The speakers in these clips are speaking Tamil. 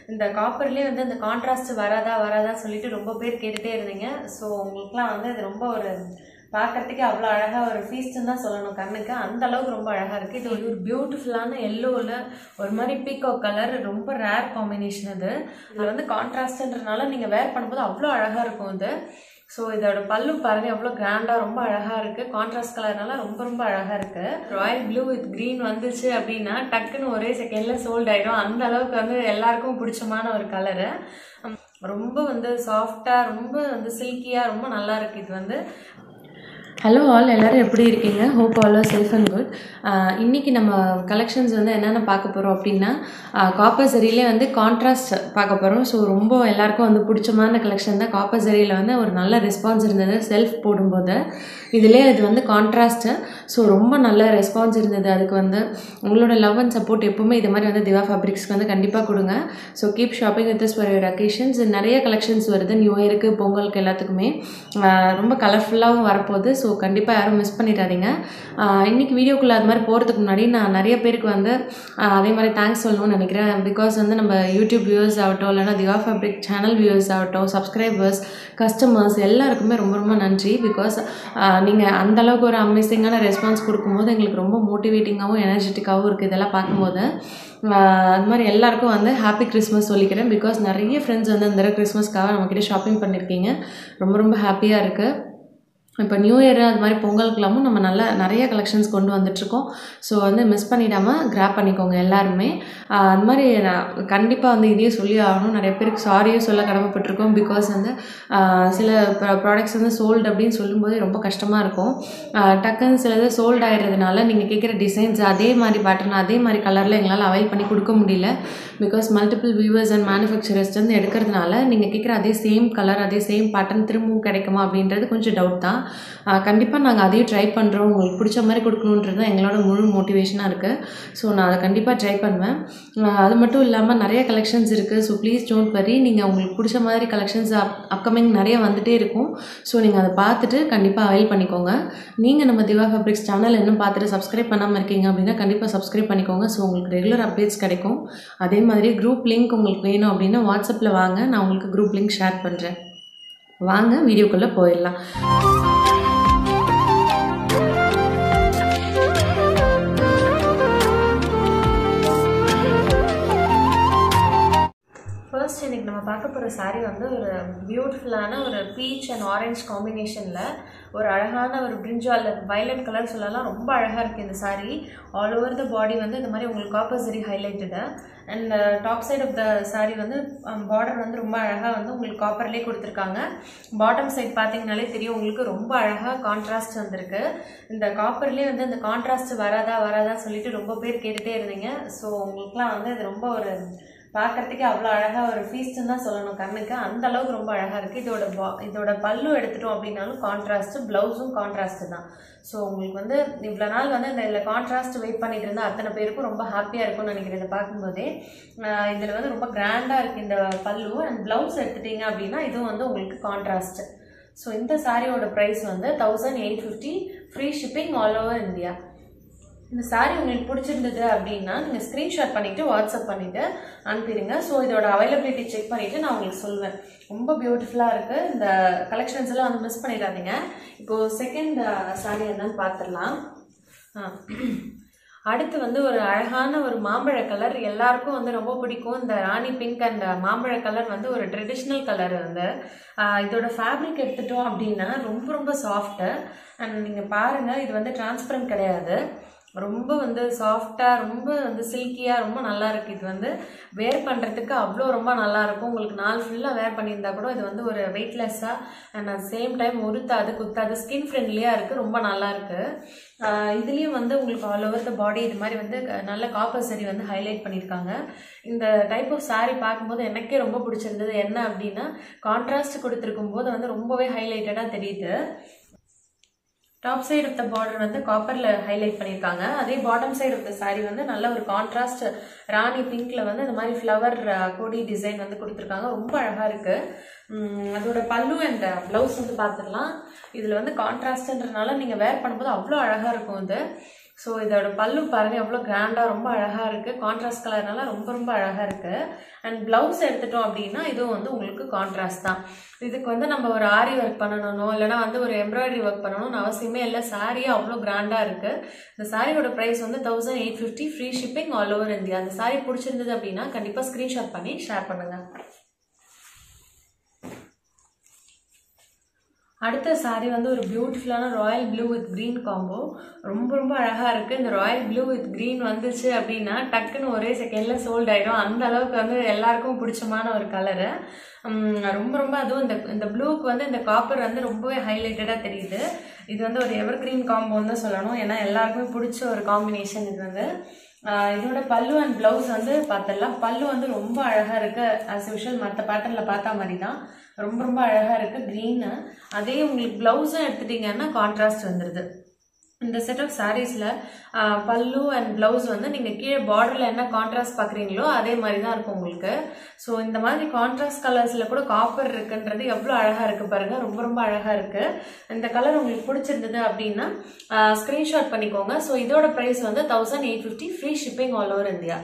இந்த காப்பர்லயே வந்து அந்த கான்ட்ராஸ்ட் வராதா சொல்லிட்டு ரொம்ப பேர் கேட்டுட்டே இருந்தீங்க. ஸோ உங்களுக்குலாம் வந்து இது ரொம்ப ஒரு பார்க்கறதுக்கே அவ்வளோ அழகா ஒரு ஃபீஸ்ட்னு தான் சொல்லணும் கண்ணுக்கு. அந்த அளவுக்கு ரொம்ப அழகா இருக்கு. இது ஒரு பியூட்டிஃபுல்லான எல்லோவில் ஒரு மாதிரி பீகோ கலர், ரொம்ப ரேர் காம்பினேஷன் இது. இதில் வந்து கான்ட்ராஸ்ட்ன்றதுனால நீங்கள் வேர் பண்ணும்போது அவ்வளோ அழகா இருக்கும் இது. ஸோ இதோட பல்லு பாருங்க எவ்வளோ கிராண்டாக ரொம்ப அழகாக இருக்குது. கான்ட்ராஸ்ட் கலர்னால ரொம்ப அழகாக இருக்குது. ராயல் ப்ளூ வித் க்ரீன் வந்துச்சு அப்படின்னா டக்குன்னு ஒரே செகண்டில் சோல்ட் ஆகிடும். அந்த அளவுக்கு வந்து எல்லாருக்கும் பிடிச்சமான ஒரு கலரு. ரொம்ப வந்து சாஃப்டாக, ரொம்ப வந்து சில்கியாக, ரொம்ப நல்லா இருக்குது இது வந்து. ஹலோ ஆல், எல்லோரும் எப்படி இருக்கீங்க? Hope all are safe and good. இன்றைக்கி நம்ம கலெக்ஷன்ஸ் வந்து என்னென்ன பார்க்க போகிறோம் அப்படின்னா, காப்பர் சரியிலே வந்து கான்ட்ராஸ்ட் பார்க்க போகிறோம். ஸோ ரொம்ப எல்லாருக்கும் வந்து பிடிச்சமான கலெக்ஷன் தான். காப்பர் சரியில் வந்து ஒரு நல்ல ரெஸ்பான்ஸ் இருந்தது செல்ஃப் போடும்போது. இதிலே இது வந்து கான்ட்ராஸ்ட்டு. ஸோ ரொம்ப நல்ல ரெஸ்பான்ஸ் இருந்தது. அதுக்கு வந்து உங்களோட லவ் அண்ட் சப்போர்ட் எப்போவுமே இது மாதிரி வந்து திவா ஃபேப்ரிக்ஸ்க்கு வந்து கண்டிப்பாக கொடுங்க. So keep shopping with this for your occasions. நிறைய கலெக்ஷன்ஸ் வருது நியூ இயருக்கு, பொங்கலுக்கு, எல்லாத்துக்குமே ரொம்ப கலர்ஃபுல்லாகவும் வரப்போகுது. ஸோ கண்டிப்பாக யாரும் மிஸ் பண்ணிடாதீங்க. இன்றைக்கி வீடியோக்குள்ளே அது மாதிரி போகிறதுக்கு முன்னாடி நான் நிறைய பேருக்கு வந்து அதே மாதிரி தேங்க்ஸ் சொல்லணும்னு நினைக்கிறேன். பிகாஸ் வந்து நம்ம யூடியூப் வியூவர்ஸ் ஆகட்டும், இல்லைனா திவா ஃபேப்ரிக் சேனல் வியூவர்ஸ் ஆகட்டும், சப்ஸ்கிரைபர்ஸ், கஸ்டமர்ஸ் எல்லாருக்குமே ரொம்ப நன்றி. பிகாஸ் நீங்கள் அந்தளவுக்கு ஒரு அமேசிங்கான ரெஸ்பான்ஸ் கொடுக்கும்போது எங்களுக்கு ரொம்ப மோட்டிவேட்டிங்காகவும் எனர்ஜெட்டிக்காகவும் இருக்குது இதெல்லாம் பார்க்கும்போது. அது மாதிரி எல்லாருக்கும் வந்து ஹாப்பி கிறிஸ்மஸ் சொல்லிக்கிறேன். பிகாஸ் நிறைய ஃப்ரெண்ட்ஸ் வந்து இந்த கிறிஸ்மஸ்க்காக நம்மக்கிட்ட ஷாப்பிங் பண்ணியிருக்கீங்க. ரொம்ப ஹாப்பியாக இருக்குது. இப்போ நியூ இயர் அது மாதிரி பொங்கலுக்குலாமும் நம்ம நிறைய கலெக்ஷன்ஸ் கொண்டு வந்துட்ருக்கோம். ஸோ வந்து மிஸ் பண்ணிடாமல் கிராப் பண்ணிக்கோங்க எல்லாருமே. அது மாதிரி நான் கண்டிப்பாக வந்து இதையும் சொல்லி ஆகணும். நிறைய பேருக்கு சாரியும் சொல்ல கடமைப்பட்டிருக்கோம். பிகாஸ் வந்து சில ப்ராடக்ட்ஸ் வந்து சோல்டு அப்படின்னு சொல்லும்போது ரொம்ப கஷ்டமாக இருக்கும். டக்குன்னு சிலது சோல்டு ஆகிடுறதுனால நீங்கள் கேட்குற டிசைன்ஸ் அதே மாதிரி பேட்டர்ன், அதே மாதிரி கலரில் எங்களால் அவைல் பண்ணி கொடுக்க முடியல. Because multiple viewers and manufacturers வந்து எடுக்கிறதுனால நீங்கள் கேட்குற அதே சேம் கலர், அதே சேம் பேட்டர்ன் திரும்பவும் கிடைக்குமா அப்படின்றது கொஞ்சம் டவுட் தான். கண்டிப்பாக நாங்கள் அதையும் ட்ரை பண்ணுறோம். உங்களுக்கு பிடிச்ச மாதிரி கொடுக்கணுன்றது தான் எங்களோட முழு மோட்டிவேஷனாக இருக்குது. ஸோ நான் அதை கண்டிப்பாக ட்ரை பண்ணுவேன். அது மட்டும் இல்லாமல் நிறைய கலெக்ஷன்ஸ் இருக்குது. So please don't worry. நீங்கள் உங்களுக்கு பிடிச்ச மாதிரி கலெக்ஷன்ஸ் அப்கமிங் நிறைய வந்துகிட்டே இருக்கும். ஸோ நீங்கள் அதை பார்த்துட்டு கண்டிப்பாக அவைல் பண்ணிக்கோங்க. நீங்கள் நம்ம திவா ஃபேப்ரிக்ஸ் சேனல் இன்னும் பார்த்துட்டு சப்ஸ்கிரைப் பண்ணாமல் இருக்கீங்க அப்படின்னா கண்டிப்பாக சப்ஸ்கிரைப் பண்ணிக்கோங்க. ஸோ உங்களுக்கு ரெகுலர் அப்டேட்ஸ் கிடைக்கும். அதே மாதிரி குரூப் லிங்க் உங்களுக்கு வேணும் அப்படின்னா வாட்ஸ்அப்பில் வாங்க, நான் உங்களுக்கு குரூப் லிங்க் ஷேர் பண்ணுறேன். வாங்க வீடியோக்குள்ளே போயிடலாம். ஃபர்ஸ்ட் இன்றைக்கி நம்ம பார்க்க போகிற சாரீ வந்து ஒரு பியூட்டிஃபுல்லான ஒரு பீச் அண்ட் ஆரஞ்ச் காம்பினேஷனில் ஒரு அழகான ஒரு பிரிஞ்சால் வயலட் கலர் சொல்லலாம். ரொம்ப அழகாக இருக்குது இந்த sari. All over the body வந்து இந்த மாதிரி உங்களுக்கு copper zari highlighted. And top side of the sari வந்து பார்டர் வந்து ரொம்ப அழகாக வந்து உங்களுக்கு காப்பர்லேயே கொடுத்துருக்காங்க. பாட்டம் சைட் பார்த்தீங்கனாலே தெரியும் உங்களுக்கு ரொம்ப அழகாக கான்ட்ராஸ்ட் வந்திருக்கு. இந்த காப்பர்லேயே வந்து இந்த கான்ட்ராஸ்ட் வராதா சொல்லிட்டு ரொம்ப பேர் கேட்டுகிட்டே இருந்தீங்க. ஸோ உங்களுக்குலாம் வந்து இது ரொம்ப ஒரு பார்க்கறதுக்கே அவ்வளோ அழகாக ஒரு ஃபீஸ்ட்னு தான் சொல்லணும் கண்ணுக்கு. அந்த அளவுக்கு ரொம்ப அழகாக இருக்குது. இதோட பல்லு எடுத்துட்டோம் அப்படின்னாலும் கான்ட்ராஸ்ட்டு, ப்ளவுஸும் கான்ட்ராஸ்ட்டு தான். ஸோ உங்களுக்கு வந்து இவ்வளோ நாள் வந்து இதில் கான்ட்ராஸ்ட் வெயிட் பண்ணிட்டு இருந்தால் அத்தனை பேருக்கும் ரொம்ப ஹாப்பியாக இருக்கும்னு நினைக்கிறேன். இதை பார்க்கும்போதே இதில் வந்து ரொம்ப கிராண்டாக இருக்குது இந்த பல்லு. அண்ட் ப்ளவுஸ் எடுத்துட்டிங்க அப்படின்னா இதுவும் வந்து உங்களுக்கு கான்ட்ராஸ்ட்டு. ஸோ இந்த சாரியோட ப்ரைஸ் வந்து 1850, free shipping all over India. இந்த சாரீ உங்களுக்கு பிடிச்சிருந்தது அப்படின்னா நீங்கள் ஸ்க்ரீன்ஷாட் பண்ணிவிட்டு வாட்ஸ்அப் பண்ணிவிட்டு அனுப்பிடுங்க. ஸோ இதோட அவைலபிலிட்டி செக் பண்ணிவிட்டு நான் உங்களுக்கு சொல்வேன். ரொம்ப பியூட்டிஃபுல்லாக இருக்குது. இந்த கலெக்ஷன்ஸ் எல்லாம் வந்து மிஸ் பண்ணிடாதீங்க. இப்போது செகண்ட் சாரீ என்னன்னு பார்த்துடலாம். அடுத்து வந்து ஒரு அழகான ஒரு மாம்பழ கலர். எல்லாருக்கும் வந்து ரொம்ப பிடிக்கும். இந்த ராணி பிங்க் அண்ட் மாம்பழ கலர் வந்து ஒரு ட்ரெடிஷ்னல் கலர். வந்து இதோட ஃபேப்ரிக் எடுத்துட்டோம் அப்படின்னா ரொம்ப சாஃப்ட்டு. அண்ட் நீங்கள் பாருங்கள், இது வந்து டிரான்ஸ்பரண்ட் கிடையாது. ரொம்ப வந்து சாஃப்டாக, ரொம்ப வந்து சில்கியாக, ரொம்ப நல்லா இருக்குது. இது வந்து வேர் பண்ணுறதுக்கு அவ்வளோ ரொம்ப நல்லாயிருக்கும். உங்களுக்கு நாள் ஃபுல்லாக வேர் பண்ணியிருந்தா கூட இது வந்து ஒரு வெயிட்லெஸ்ஸாக அண்ட் அட் சேம் டைம் உருத்தாது, குத்தாது, ஸ்கின் ஃப்ரெண்ட்லியாக இருக்குது. ரொம்ப நல்லா இருக்குது. இதுலேயும் வந்து உங்களுக்கு ஆல் ஓவர் த பாடி இது மாதிரி வந்து நல்ல காப்பர் சரி வந்து ஹைலைட் பண்ணியிருக்காங்க. இந்த டைப் ஆஃப் சாரீ பார்க்கும்போது எனக்கே ரொம்ப பிடிச்சிருந்தது. என்ன அப்படின்னா கான்ட்ராஸ்ட் கொடுத்துருக்கும் போது வந்து ரொம்பவே ஹைலைட்டடாக தெரியுது. Top side of the border வந்து காப்பரில் ஹைலைட் பண்ணியிருக்காங்க. அதே bottom side of the sari வந்து நல்ல ஒரு கான்ட்ராஸ்ட் ராணி பிங்க்ல வந்து இந்த மாதிரி ஃப்ளவர் கொடி டிசைன் வந்து கொடுத்துருக்காங்க. ரொம்ப அழகாக இருக்குது. அதோட பல்லு அண்ட் ப்ளவுஸ் வந்து பார்த்துடலாம். இதில் வந்து கான்ட்ராஸ்ட்ன்றதுனால நீங்கள் வேர் பண்ணும்போது அவ்வளோ அழகாக இருக்கும். இது ஸோ இதோட பல்லு பாருங்கள் எவ்வளோ கிராண்டாக ரொம்ப அழகாக இருக்குது. கான்ட்ராஸ்ட் கலர்னால ரொம்ப ரொம்ப அழகாக இருக்குது. அண்ட் ப்ளவுஸ் எடுத்துட்டோம் அப்படின்னா இதுவும் வந்து உங்களுக்கு கான்ட்ராஸ்ட் தான். இதுக்கு வந்து நம்ம ஒரு ஆரி ஒர்க் பண்ணணும் இல்லைனா வந்து ஒரு எம்ப்ராய்டரி ஒர்க் பண்ணணும்னு அவசியமே இல்லை. சாரியே அவ்வளோ கிராண்டாக இருக்குது. இந்த சாரியோட ப்ரைஸ் வந்து 1850, free shipping all over India. அந்த சாரி பிடிச்சிருந்தது அப்படின்னா கண்டிப்பாக ஸ்க்ரீன்ஷாட் பண்ணி ஷேர் பண்ணுங்கள். அடுத்த சாரீ வந்து ஒரு பியூட்டிஃபுல்லான royal blue with green combo. ரொம்ப ரொம்ப அழகாக இருக்குது. இந்த ராயல் ப்ளூ வித் க்ரீன் வந்துச்சு அப்படின்னா டக்குன்னு ஒரே செகண்டில் சோல்ட் ஆகிடும். அந்த அளவுக்கு வந்து எல்லாருக்கும் பிடிச்சமான ஒரு கலரு. ரொம்ப ரொம்ப அதுவும் இந்த ப்ளூக்கு வந்து இந்த காப்பர் வந்து ரொம்பவே ஹைலைட்டடாக தெரியுது. இது வந்து ஒரு எவர் கிரீன் காம்போன்னு தான் சொல்லணும். ஏன்னா எல்லாருக்குமே பிடிச்ச ஒரு காம்பினேஷன் இது வந்து. இதோட பல்லு அண்ட் ப்ளவுஸ் வந்து பார்த்துடலாம். பல்லு வந்து ரொம்ப அழகாக இருக்குது. ஆஸ் யூஷுவல் மற்ற பேட்டர்னில் பார்த்தா மாதிரி தான் ரொம்ப ரொம்ப அழகாக இருக்குது க்ரீனு. அதே உங்களுக்கு ப்ளவுஸும் எடுத்துட்டிங்கன்னா கான்ட்ராஸ்ட் வந்துடுது. இந்த செட் ஆஃப் சாரீஸில் பல்லு அண்ட் ப்ளவுஸ் வந்து நீங்கள் கீழே பார்டரில் என்ன கான்ட்ராஸ்ட் பார்க்குறீங்களோ அதே மாதிரி தான் இருக்கும் உங்களுக்கு. ஸோ இந்த மாதிரி கான்ட்ராஸ்ட் கலர்ஸில் கூட காப்பர் இருக்குன்றது எவ்வளோ அழகாக இருக்குது பாருங்கள். ரொம்ப ரொம்ப அழகாக இருக்குது. இந்த கலர் உங்களுக்கு பிடிச்சிருந்தது அப்படின்னா ஸ்க்ரீன்ஷாட் பண்ணிக்கோங்க. ஸோ இதோட ப்ரைஸ் வந்து 1850, free shipping all over India.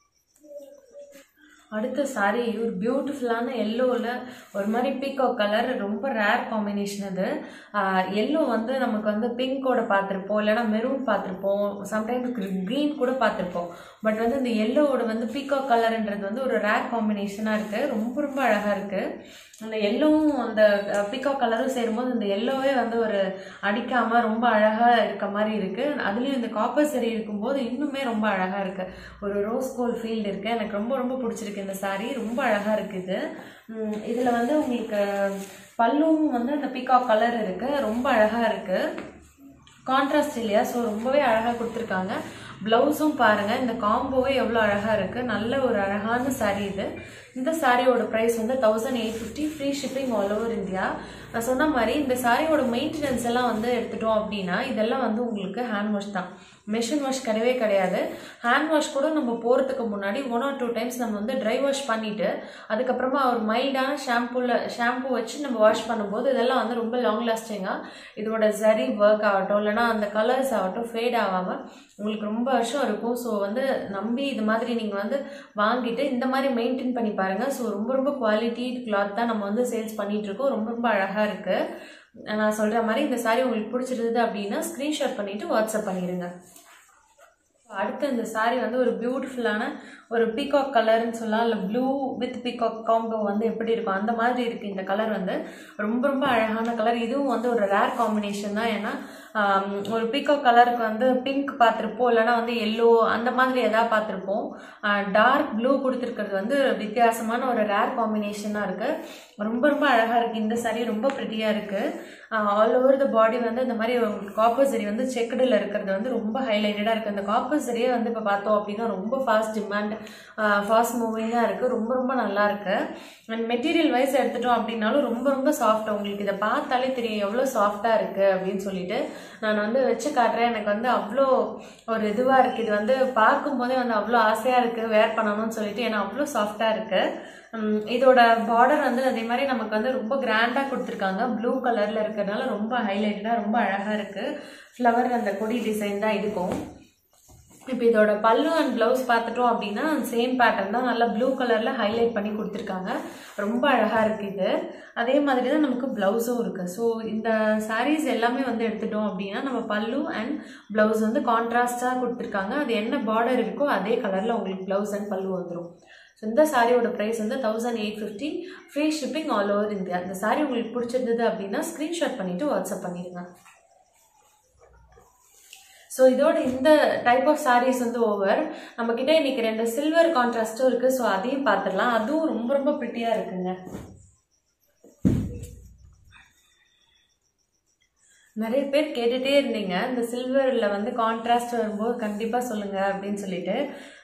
அடுத்த சாரீ ஒரு பியூட்டிஃபுல்லான எல்லோவில் ஒரு மாதிரி பீகாக் கலர். ரொம்ப ரேர் காம்பினேஷன் அது. எல்லோ வந்து நமக்கு வந்து பிங்கோட பார்த்துருப்போம், இல்லைனா மெரூன் பார்த்துருப்போம், சம்டைம்ஸ் க்ரீன் கூட பார்த்துருப்போம். பட் வந்து இந்த எல்லோவோட வந்து பீகாக் கலர்ன்றது வந்து ஒரு ரேர் காம்பினேஷனாக இருக்குது. ரொம்ப ரொம்ப அழகாக இருக்குது. அந்த எல்லோவும் அந்த பீகாக் கலரும் சேரும்போது இந்த எல்லோவே வந்து ஒரு அடிக்காமல் ரொம்ப அழகாக இருக்க மாதிரி இருக்குது. அதுலேயும் இந்த காப்பர் சரி இருக்கும்போது இன்னுமே ரொம்ப அழகாக இருக்குது. ஒரு ரோஸ் கோல்ட் ஃபீல்டு இருக்குது. எனக்கு ரொம்ப ரொம்ப பிடிச்சிருக்கு இந்த சாரீ. ரொம்ப அழகாக இருக்குது. இதில் வந்து உங்களுக்கு பல்லுவும் வந்து அந்த பீகாக் கலர் இருக்குது. ரொம்ப அழகாக இருக்குது. கான்ட்ராஸ்ட் இல்லையா, ஸோ ரொம்பவே அழகாக கொடுத்துருக்காங்க. ப்ளவுஸும் பாருங்கள், இந்த காம்போவே எவ்வளோ அழகாக இருக்குது. நல்ல ஒரு அழகான சாரீ இது. இந்த சாரியோட ப்ரைஸ் வந்து 1850, free shipping all over India. நான் சொன்ன மாதிரி இந்த சாரியோட மெயின்டெனன்ஸ் எல்லாம் வந்து எடுத்துட்டோம் அப்படின்னா இதெல்லாம் வந்து உங்களுக்கு ஹேண்ட் வாஷ் தான். மெஷின் வாஷ் கிடையவே கிடையாது. ஹேண்ட் வாஷ் கூட நம்ம போகிறதுக்கு முன்னாடி 1 or 2 டைம்ஸ் நம்ம வந்து ட்ரை வாஷ் பண்ணிவிட்டு அதுக்கப்புறமா ஒரு மைல்டான ஷாம்பு வச்சு நம்ம வாஷ் பண்ணும்போது இதெல்லாம் வந்து ரொம்ப லாங் லாஸ்டிங்காக இதோட ஜரி ஒர்க் ஆகட்டும் இல்லைனா அந்த கலர்ஸ் ஆகட்டும் ஃபேட் ஆகாமல் உங்களுக்கு ரொம்ப வருஷம் இருக்கும். ஸோ வந்து நம்பி இது மாதிரி நீங்கள் வந்து வாங்கிட்டு இந்த மாதிரி மெயின்டைன் பண்ணி பாருங்கள். ஸோ ரொம்ப ரொம்ப குவாலிட்டி கிளாத் தான் நம்ம வந்து சேல்ஸ் பண்ணிகிட்ருக்கோம். ரொம்ப ரொம்ப அழகாக இருக்குது. நான் சொல்கிற மாதிரி இந்த சாரீ உங்களுக்கு பிடிச்சிருந்தது அப்படின்னா ஸ்க்ரீன்ஷாட் பண்ணிவிட்டு வாட்ஸ்அப் பண்ணிடுங்க. அடுத்து இந்த சாரீ வந்து ஒரு பியூட்டிஃபுல்லான ஒரு பீகாக் கலர்னு சொல்லலாம், இல்லை ப்ளூ வித் பீகாக் காம்போ வந்து எப்படி இருக்கும் அந்த மாதிரி இருக்குது. இந்த கலர் வந்து ரொம்ப ரொம்ப அழகான கலர். இதுவும் வந்து ஒரு ரேர் காம்பினேஷன் தான். ஏன்னா ஒரு பீகாக் கலருக்கு வந்து பிங்க் பார்த்துருப்போம், இல்லைனா வந்து எல்லோ அந்த மாதிரி எதாவது பார்த்துருப்போம். டார்க் ப்ளூ கொடுத்துருக்கிறது வந்து வித்தியாசமான ஒரு ரேர் காம்பினேஷனாக இருக்குது. ரொம்ப ரொம்ப அழகாக இருக்குது. இந்த சாரீ ரொம்ப ப்ரிட்டியாக இருக்குது. ஆல் ஓவர் த பாடி வந்து இந்த மாதிரி காப்பர் சரி வந்து செக்குடில் இருக்கிறது வந்து ரொம்ப ஹைலைட்டடாக இருக்குது. இந்த காப்பர் சரியே வந்து இப்போ பார்த்தோம் அப்படின்னா ரொம்ப ஃபாஸ்ட் டிமாண்ட், ஃபாஸ்ட் மூவிங்காக இருக்குது. ரொம்ப ரொம்ப நல்லா இருக்குது. அண்ட் மெட்டீரியல் வைஸ் எடுத்துட்டோம் அப்படின்னாலும் ரொம்ப ரொம்ப சாஃப்ட். உங்களுக்கு இதை பார்த்தாலே தெரியும் எவ்வளோ சாஃப்டாக இருக்குது அப்படின்னு சொல்லிட்டு. நான் வந்து வச்சு காட்டுறேன். எனக்கு வந்து அவ்வளோ ஒரு இதுவாக இருக்குது. இது வந்து பார்க்கும்போதே வந்து அவ்வளோ ஆசையாக இருக்குது வேர் பண்ணணும்னு சொல்லிட்டு. ஏன்னா அவ்வளோ சாஃப்டாக இருக்குது. இதோட பார்டர் வந்து அதே மாதிரி நமக்கு வந்து ரொம்ப கிராண்டாக கொடுத்துருக்காங்க. ப்ளூ கலரில் இருக்கிறதுனால ரொம்ப ஹைலைட்டடாக ரொம்ப அழகாக இருக்குது. ஃப்ளவர் அந்த கொடி டிசைன் தான் இருக்கும். இப்போ இதோட பல்லு அண்ட் ப்ளவுஸ் பார்த்துட்டோம் அப்படின்னா சேம் பேட்டர்ன் தான். நல்லா ப்ளூ கலரில் ஹைலைட் பண்ணி கொடுத்துருக்காங்க. ரொம்ப அழகாக இருக்குது இது. அதே மாதிரி தான் நமக்கு ப்ளவுஸும் இருக்குது. ஸோ இந்த சாரீஸ் எல்லாமே வந்து எடுத்துட்டோம் அப்படின்னா நம்ம பல்லு அண்ட் ப்ளவுஸ் வந்து கான்ட்ராஸ்டாக கொடுத்துருக்காங்க. அது என்ன பார்டர் இருக்கோ அதே கலரில் உங்களுக்கு ப்ளவுஸ் அண்ட் பல்லு வந்துடும். ஸோ இந்த சாரியோட ப்ரைஸ் வந்து 1850, free shipping all over India. இந்த சாரீ உங்களுக்கு பிடிச்சிருந்தது அப்படின்னா ஸ்க்ரீன்ஷாட் பண்ணிவிட்டு வாட்ஸ்அப் பண்ணிடுங்க. ஸோ இதோட இந்த டைப் ஆஃப் சாரீஸ் வந்து ஓவர். நம்மக்கிட்ட இன்றைக்கி 2 சில்வர் கான்ட்ராஸ்ட்டும் இருக்குது. ஸோ அதையும் பார்த்துடலாம். அதுவும் ரொம்ப ரொம்ப ப்ரிட்டியாக இருக்குங்க. நிறைய பேர் கேட்டுகிட்டே இருந்தீங்க இந்த சில்வரில் வந்து கான்ட்ராஸ்ட் வரும்போது கண்டிப்பாக சொல்லுங்கள் அப்படின்னு சொல்லிட்டு.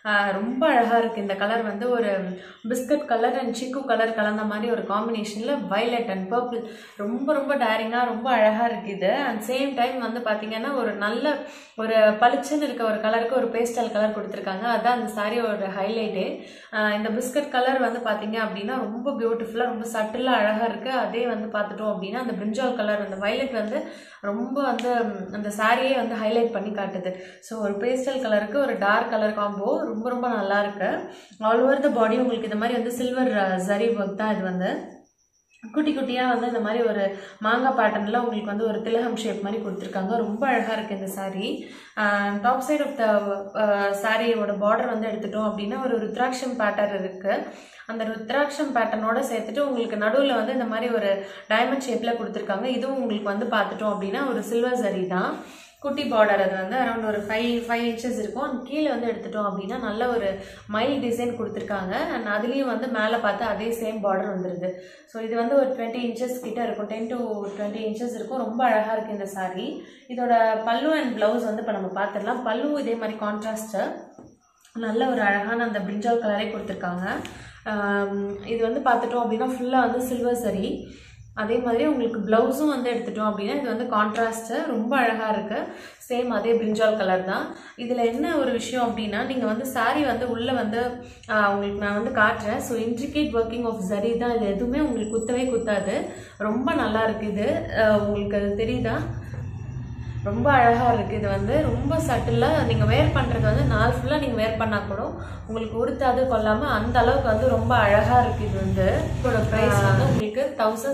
ரொம்ப அழகாக இருக்குது. இந்த கலர் வந்து ஒரு பிஸ்கட் கலர் அண்ட் சிக்கு கலர் கலந்த மாதிரி ஒரு காம்பினேஷனில் வைலட் அண்ட் பர்பிள் ரொம்ப ரொம்ப டேரிங்காக ரொம்ப அழகாக இருக்குது. அண்ட் சேம் டைம் வந்து பார்த்திங்கன்னா ஒரு நல்ல ஒரு பளிச்சுன்னு இருக்க ஒரு கலருக்கு ஒரு பேஸ்டல் கலர் கொடுத்துருக்காங்க. அதுதான் அந்த சாரியோட ஹைலைட்டே. இந்த பிஸ்கட் கலர் வந்து பார்த்திங்க அப்படின்னா ரொம்ப பியூட்டிஃபுல்லாக ரொம்ப சட்டிலாக அழகாக இருக்குது. அதே வந்து பார்த்துட்டோம் அப்படின்னா அந்த பிரிஞ்சால் கலர் அந்த வைலட் வந்து ரொம்ப வந்து அந்த சாரியே வந்து ஹைலைட் பண்ணி காட்டுது. ஸோ ஒரு பேஸ்டல் கலருக்கு ஒரு டார்க் கலர் காம்போ ரொம்ப ரொம்ப நல்லா இருக்கு. ஆல் ஓவர் த பாடி உங்களுக்கு இந்த மாதிரி வந்து சில்வர் ஜரி ஒர்க் தான். இது வந்து குட்டி குட்டியாக வந்து இந்த மாதிரி ஒரு மாங்காய் பேட்டர்னில் உங்களுக்கு வந்து ஒரு திலகம் ஷேப் மாதிரி கொடுத்துருக்காங்க. ரொம்ப அழகாக இருக்குது இந்த sari. Top side of the சாரியோட பார்டர் வந்து எடுத்துட்டோம் அப்படின்னா ஒரு ருத்ராட்சம் பேட்டர்ன் இருக்குது. அந்த ருத்ராட்சம் பேட்டர்னோட சேர்த்துட்டு உங்களுக்கு நடுவில் வந்து இந்த மாதிரி ஒரு டைமண்ட் ஷேப்பில் கொடுத்துருக்காங்க. இதுவும் உங்களுக்கு வந்து பார்த்துட்டோம் அப்படின்னா ஒரு சில்வர் சரி தான். குட்டி பார்டர் அது வந்து அரௌண்ட் ஒரு 5 inches இருக்கும். அந்த கீழே வந்து எடுத்துட்டோம் அப்படின்னா நல்ல ஒரு மைல் டிசைன் கொடுத்துருக்காங்க. அண்ட் அதுலேயும் வந்து மேலே பார்த்து அதே சேம் பார்டர் வந்துடுது. ஸோ இது வந்து ஒரு 20 inches கிட்ட இருக்கும், 10 to 20 inches இருக்கும். ரொம்ப அழகாக இருக்குது இந்த சாரீ. இதோட பல்லு அண்ட் ப்ளவுஸ் வந்து இப்போ நம்ம பார்த்துடலாம். பல்லு இதே மாதிரி கான்ட்ராஸ்ட்டு நல்ல ஒரு அழகான அந்த பிரிஞ்சால் கலரே கொடுத்துருக்காங்க. இது வந்து பார்த்துட்டோம் அப்படின்னா ஃபுல்லாக வந்து சில்வர் சரி. அதே மாதிரி உங்களுக்கு ப்ளவுஸும் வந்து எடுத்துட்டோம் அப்படின்னா இது வந்து கான்ட்ராஸ்ட்டு ரொம்ப அழகாக இருக்குது. சேம் அதே பிரிஞ்சால் கலர் தான். இதில் என்ன ஒரு விஷயம் அப்படின்னா நீங்கள் வந்து சாரீ வந்து உள்ளே வந்து உங்களுக்கு நான் வந்து காட்டுறேன். ஸோ இன்ட்ரிகேட் ஒர்க்கிங் ஆஃப் சரி தான். இது எதுவுமே உங்களுக்கு குத்தவே குத்தாது. ரொம்ப நல்லா இருக்குது. இது உங்களுக்கு அது தெரியுதா? ரொம்ப அழகாக இருக்குது. இது வந்து ரொம்ப சட்டிலாக நீங்கள் வேர் பண்ணுறது வந்து நாள் ஃபுல்லாக நீங்கள் வேர் பண்ணால் கூட உங்களுக்கு உடுத்தாது கொள்ளாமல் அந்த அளவுக்கு வந்து ரொம்ப அழகாக இருக்குது. இது வந்து இதோட ப்ரைஸ் வந்து உங்களுக்கு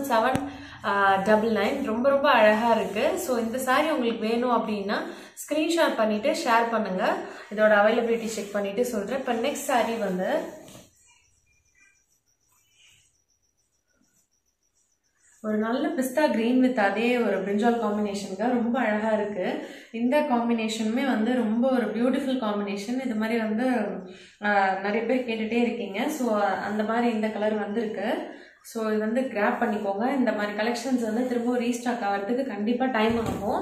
1799. ரொம்ப ரொம்ப அழகாக இருக்குது. ஸோ இந்த சாரீ உங்களுக்கு வேணும் அப்படின்னா ஸ்க்ரீன்ஷாட் பண்ணிவிட்டு ஷேர் பண்ணுங்கள். இதோட அவைலபிலிட்டி செக் பண்ணிவிட்டு சொல்கிறேன். இப்போ நெக்ஸ்ட் சாரீ வந்து ஒரு நல்ல பிஸ்தா கிரீன் வித் அதே ஒரு பிரிஞ்சால் காம்பினேஷனுங்க. ரொம்ப அழகாக இருக்குது. இந்த காம்பினேஷனுமே வந்து ரொம்ப ஒரு பியூட்டிஃபுல் காம்பினேஷன். இது மாதிரி வந்து நிறைய பேர் கேட்டுகிட்டே இருக்கீங்க. ஸோ அந்த மாதிரி இந்த கலர் வந்துருக்கு. ஸோ இது வந்து கிராப் பண்ணிக்கோங்க. இந்த மாதிரி கலெக்ஷன்ஸ் வந்து திரும்ப ரீஸ்டாக் ஆகிறதுக்கு கண்டிப்பாக டைம் ஆகும்.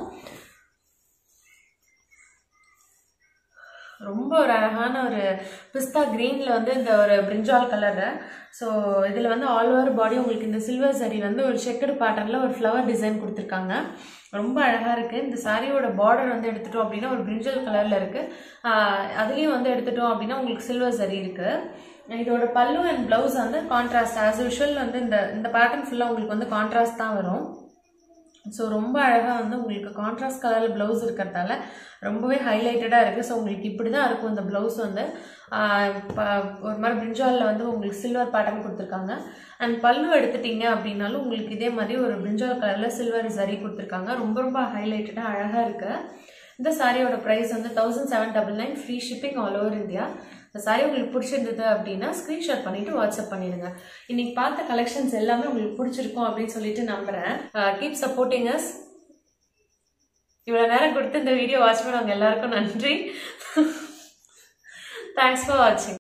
ரொம்ப ஒரு அழகான ஒரு பிஸ்தா கிரீனில் வந்து இந்த ஒரு பிரிஞ்சால் கலரு. ஸோ இதில் வந்து ஆல் ஓவர் பாடி உங்களுக்கு இந்த சில்வர் சரி வந்து ஒரு செக்கடு பேட்டர்னில் ஒரு ஃப்ளவர் டிசைன் கொடுத்துருக்காங்க. ரொம்ப அழகாக இருக்குது. இந்த சாரியோட பார்டர் வந்து எடுத்துட்டோம் அப்படின்னா ஒரு பிரிஞ்சால் கலரில் இருக்குது. அதுலேயும் வந்து எடுத்துட்டோம் அப்படின்னா உங்களுக்கு சில்வர் சரி இருக்குது. இதோட பல்லு அண்ட் ப்ளவுஸ் வந்து கான்ட்ராஸ்ட் ஆஸ் யூஷுவல் வந்து இந்த பேட்டர்ன் ஃபுல்லாக உங்களுக்கு வந்து கான்ட்ராஸ்ட் தான் வரும். ஸோ ரொம்ப அழகாக வந்து உங்களுக்கு கான்ட்ராஸ்ட் கலரில் ப்ளவுஸ் இருக்கிறதால ரொம்பவே ஹைலைட்டடாக இருக்குது. ஸோ உங்களுக்கு இப்படி தான் இருக்கும் இந்த ப்ளவுஸ் வந்து ஒரு மாதிரி பிரிஞ்சாலில் வந்து உங்களுக்கு சில்வர் பேட்டர்ன் கொடுத்துருக்காங்க. அண்ட் பல்லு எடுத்துட்டிங்க அப்படின்னாலும் உங்களுக்கு இதே மாதிரி ஒரு பிரிஞ்சால் கலரில் சில்வர் சரி கொடுத்துருக்காங்க. ரொம்ப ரொம்ப ஹைலைட்டடாக அழகாக இருக்குது. இந்த சாரியோட ப்ரைஸ் வந்து 1799. Free shipping all over India. இந்த சாரி உங்களுக்கு பிடிச்சிருந்தது அப்படின்னா ஸ்க்ரீன்ஷாட் பண்ணிவிட்டு வாட்ஸ்அப் பண்ணிடுங்க. இன்றைக்கி பார்த்த கலெக்ஷன்ஸ் எல்லாமே உங்களுக்கு பிடிச்சிருக்கும் அப்படின்னு சொல்லிட்டு நம்புகிறேன். Keep supporting us. இவ்வளோ நேரம் கொடுத்து இந்த வீடியோ வாட்ச் பண்ணவங்க எல்லாருக்கும் நன்றி. தேங்க்ஸ் ஃபார் வாட்சிங்.